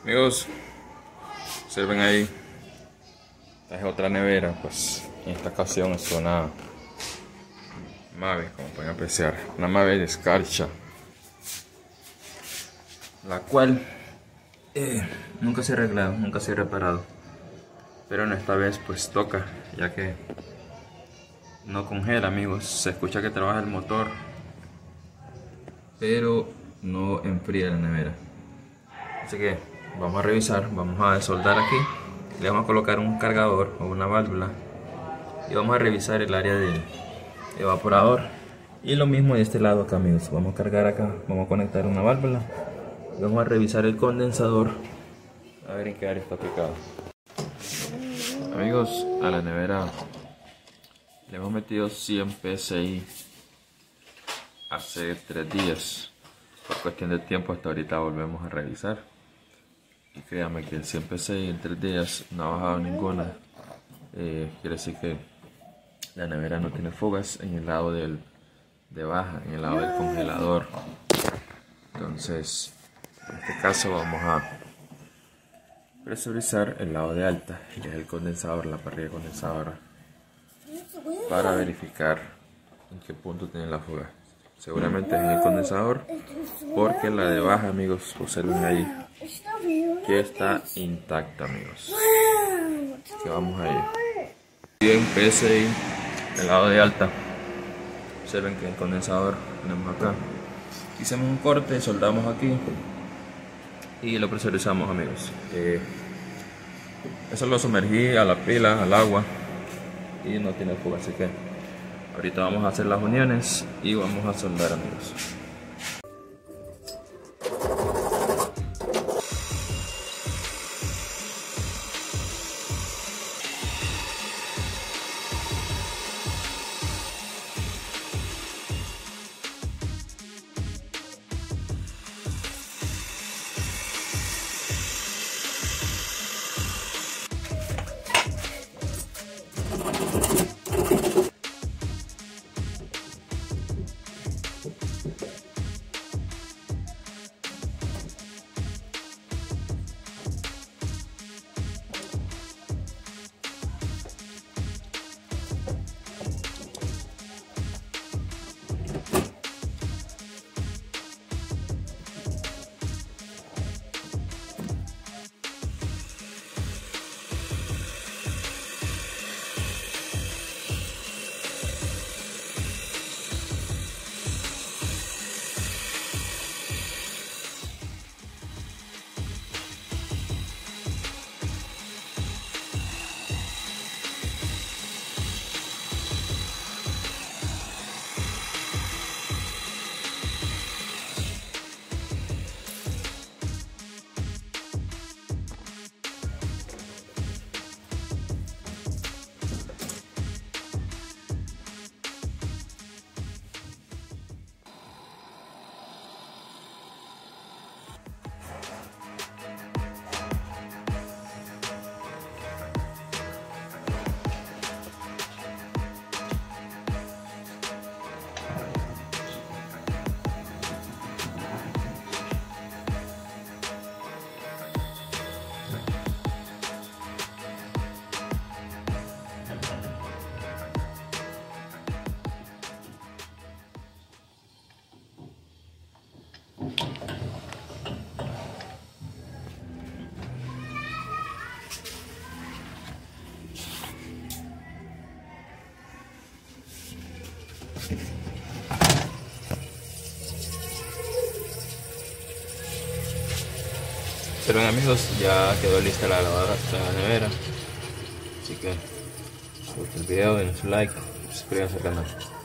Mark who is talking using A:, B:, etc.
A: Amigos, observen ahí, esta es otra nevera, pues en esta ocasión es una Mave, como pueden apreciar, una Mave de escarcha, la cual nunca se ha arreglado, nunca se ha reparado, pero en esta vez pues toca, ya que no congela. Amigos, se escucha que trabaja el motor, pero no enfría la nevera, así que vamos a revisar, vamos a desoldar aquí, le vamos a colocar un cargador o una válvula y vamos a revisar el área del evaporador. Y lo mismo de este lado acá, amigos, vamos a cargar acá, vamos a conectar una válvula y vamos a revisar el condensador a ver en qué área está aplicado. Amigos, a la nevera le hemos metido 100 PSI hace 3 días. Por cuestión de tiempo hasta ahorita volvemos a revisar. Y créanme que el 100 PSI en 3 días no ha bajado ninguna. Quiere decir que la nevera no tiene fugas en el lado de baja, en el lado del congelador. Entonces, en este caso vamos a presurizar el lado de alta, que es el condensador, la parrilla condensadora, para verificar en qué punto tiene la fuga. Seguramente es en el condensador, porque la de baja, amigos, observen ahí que está intacta, amigos. Que vamos a ir. Bien, PSI, el lado de alta. Observen que el condensador tenemos acá. Hicimos un corte, soldamos aquí y lo presurizamos, amigos. Eso lo sumergí a la pila, al agua, y no tiene fuga, así que ahorita vamos a hacer las uniones y vamos a soldar, amigos. Pero bien, amigos, ya quedó lista la lavadora, la nevera. Así que, si les gusta el video, denle su like, suscríbanse al canal.